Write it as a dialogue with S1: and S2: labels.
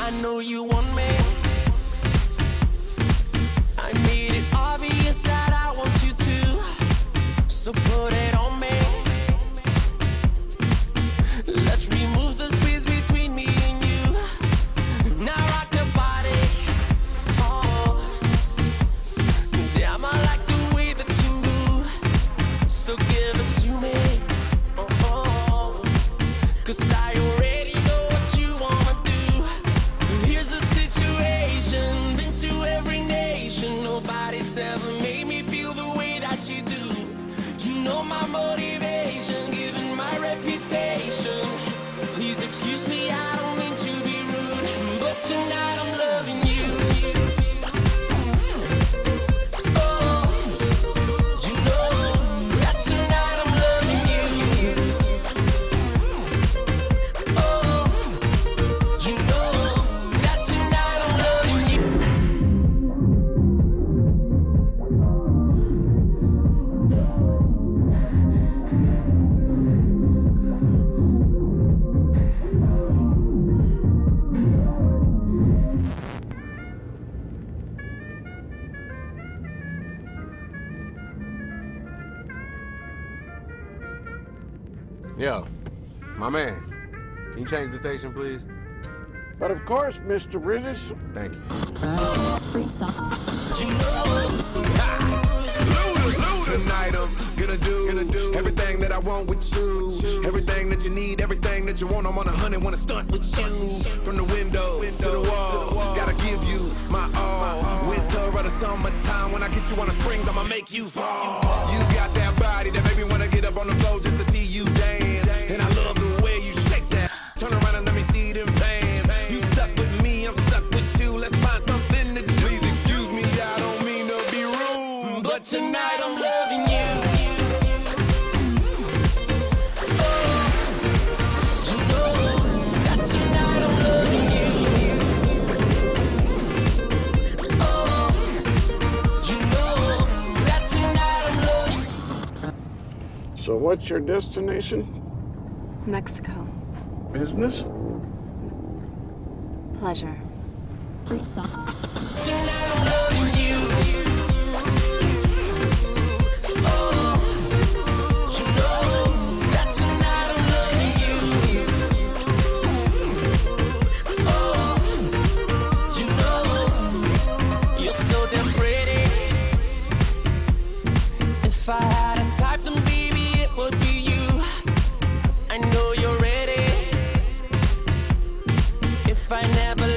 S1: I know you want me. I made it obvious that I want you to, so put it on me. Let's remove the space between me and you. Now rock your body. Oh, damn, I like the way that you move. So give it to me. Oh, 'cause I already know what you wanna do. Here's the situation, been to every nation. Nobody's ever made me feel the way that you do. You know my motivation, given my reputation. Please excuse me, I don't mean to be rude, but tonight I'm loving you. Oh, you know that tonight I'm loving you. Oh, you know that tonight I'm loving you.
S2: Yo, my man, can you change the station, please?
S3: But of course, Mr. British.
S2: Thank you.
S4: Free socks.
S5: Tonight I'm gonna do everything that I want with you. Everything that you need, everything that you want. I'm on 100, wanna stunt with you. From the window to the wall, gotta give you my all. Winter or the summertime, when I get you on the springs, I'ma make you fall. You got that body that make me wanna get up on the floor just to see you dance. And I love the way you shake that. Turn around and let me see them pants. You stuck with me, I'm stuck with you. Let's find something to do. Please excuse me, I don't mean to be rude,
S1: But tonight I'm loving you. Oh, you know that tonight I'm loving you. Oh, you know that tonight I'm loving you.
S3: So what's your destination?
S6: Mexico.
S3: Business?
S6: Pleasure.
S4: Free socks.
S1: Tonight I'm loving you. Oh, you know that tonight I'm loving you. Oh, you know you're so damn pretty. If I had a type, then baby it would be you. I know you're ready. If I never